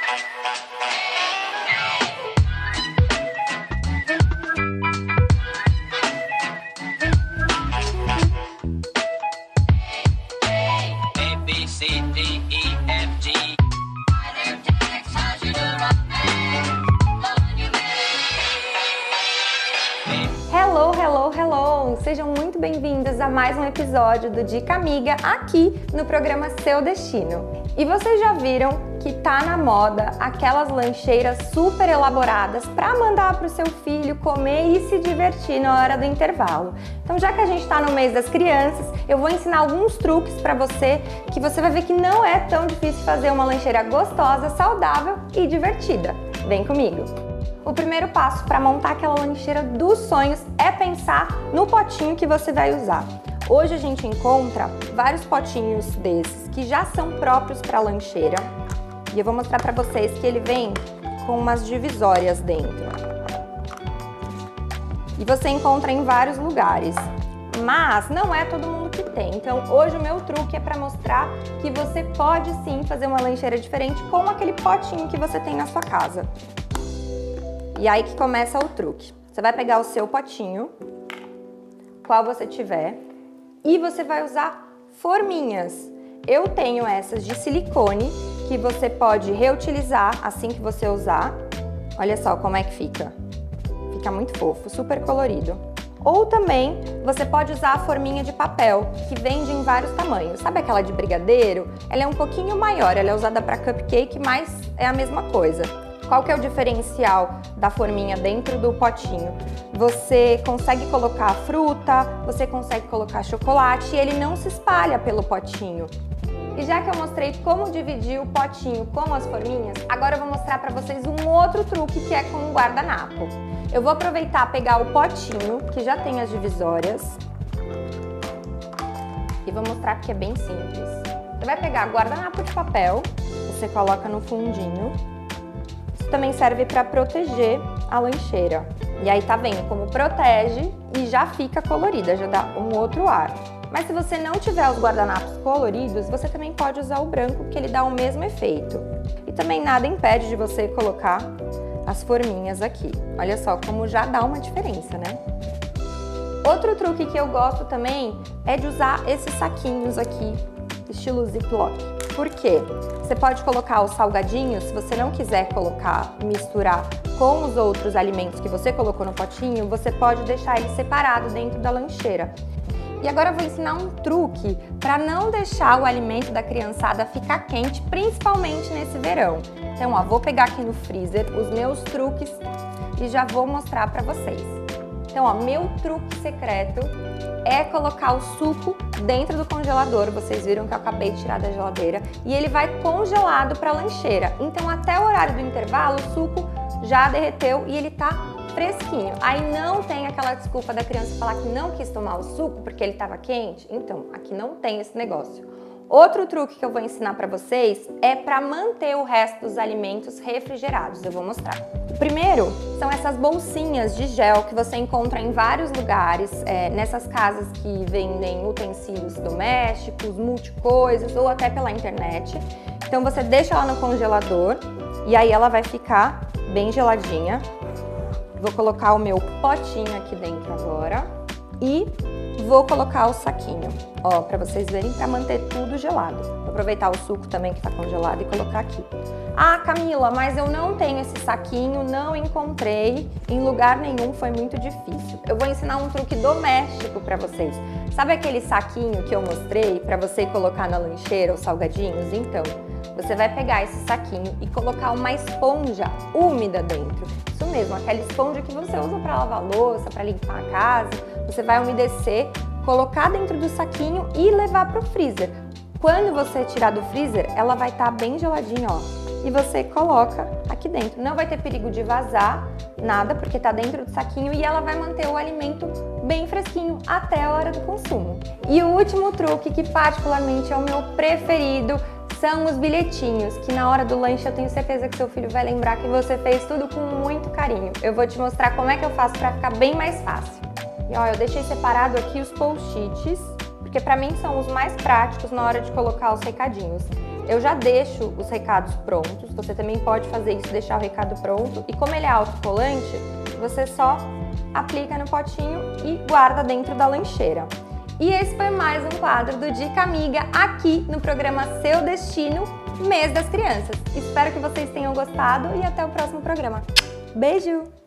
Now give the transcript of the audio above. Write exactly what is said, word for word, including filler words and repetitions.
Hello, hello, hello! Sejam muito bem-vindos a mais um episódio do Dica Amiga aqui no programa Seu Destino. E vocês já viram que tá na moda aquelas lancheiras super elaboradas para mandar para o seu filho comer e se divertir na hora do intervalo. Então, já que a gente está no mês das crianças, eu vou ensinar alguns truques para você que você vai ver que não é tão difícil fazer uma lancheira gostosa, saudável e divertida. Vem comigo! O primeiro passo para montar aquela lancheira dos sonhos é pensar no potinho que você vai usar. Hoje a gente encontra vários potinhos desses que já são próprios para lancheira e eu vou mostrar para vocês que ele vem com umas divisórias dentro. E você encontra em vários lugares, mas não é todo mundo que tem. Então hoje o meu truque é para mostrar que você pode sim fazer uma lancheira diferente com aquele potinho que você tem na sua casa. E aí que começa o truque. Você vai pegar o seu potinho, qual você tiver, e você vai usar forminhas. Eu tenho essas de silicone, que você pode reutilizar assim que você usar. Olha só como é que fica. Fica muito fofo, super colorido. Ou também você pode usar a forminha de papel, que vende em vários tamanhos. Sabe aquela de brigadeiro? Ela é um pouquinho maior, ela é usada para cupcake, mas é a mesma coisa. Qual que é o diferencial da forminha dentro do potinho? Você consegue colocar fruta, você consegue colocar chocolate e ele não se espalha pelo potinho. E já que eu mostrei como dividir o potinho com as forminhas, agora eu vou mostrar para vocês um outro truque que é com o guardanapo. Eu vou aproveitar pegar o potinho, que já tem as divisórias, e vou mostrar que é bem simples. Você vai pegar guardanapo de papel, você coloca no fundinho. Também serve para proteger a lancheira. E aí tá vendo como protege e já fica colorida, já dá um outro ar. Mas se você não tiver os guardanapos coloridos, você também pode usar o branco, que ele dá o mesmo efeito. E também nada impede de você colocar as forminhas aqui. Olha só como já dá uma diferença, né? Outro truque que eu gosto também é de usar esses saquinhos aqui, estilo Ziploc. Por quê? Você pode colocar os salgadinhos, se você não quiser colocar, misturar com os outros alimentos que você colocou no potinho, você pode deixar ele separado dentro da lancheira. E agora eu vou ensinar um truque para não deixar o alimento da criançada ficar quente, principalmente nesse verão. Então, ó, vou pegar aqui no freezer os meus truques e já vou mostrar para vocês. Então, ó, meu truque secreto é colocar o suco dentro do congelador. Vocês viram que eu acabei de tirar da geladeira e ele vai congelado para a lancheira. Então, até o horário do intervalo, o suco já derreteu e ele tá fresquinho. Aí não tem aquela desculpa da criança falar que não quis tomar o suco porque ele estava quente. Então, aqui não tem esse negócio. Outro truque que eu vou ensinar para vocês é para manter o resto dos alimentos refrigerados. Eu vou mostrar. O primeiro são essas bolsinhas de gel que você encontra em vários lugares, é, nessas casas que vendem utensílios domésticos, multicoisas ou até pela internet. Então você deixa ela no congelador e aí ela vai ficar bem geladinha. Vou colocar o meu potinho aqui dentro agora e vou colocar o saquinho, ó, para vocês verem, para manter tudo gelado. Vou aproveitar o suco também que tá congelado e colocar aqui. Ah, Camila, mas eu não tenho esse saquinho, não encontrei em lugar nenhum, foi muito difícil. Eu vou ensinar um truque doméstico para vocês. Sabe aquele saquinho que eu mostrei para você colocar na lancheira os salgadinhos? Então, você vai pegar esse saquinho e colocar uma esponja úmida dentro. Isso mesmo, aquela esponja que você usa para lavar louça, para limpar a casa. Você vai umedecer, colocar dentro do saquinho e levar para o freezer. Quando você tirar do freezer, ela vai estar bem geladinha, ó. E você coloca aqui dentro. Não vai ter perigo de vazar nada, porque tá dentro do saquinho e ela vai manter o alimento bem fresquinho até a hora do consumo. E o último truque, que particularmente é o meu preferido, são os bilhetinhos, que na hora do lanche eu tenho certeza que seu filho vai lembrar que você fez tudo com muito carinho. Eu vou te mostrar como é que eu faço para ficar bem mais fácil. E ó, eu deixei separado aqui os post-its, porque para mim são os mais práticos na hora de colocar os recadinhos. eu já deixo os recados prontos, você também pode fazer isso, deixar o recado pronto, e como ele é autocolante, você só aplica no potinho e guarda dentro da lancheira. E esse foi mais um quadro do Dica Amiga aqui no programa Seu Destino, Mês das Crianças. Espero que vocês tenham gostado e até o próximo programa. Beijo!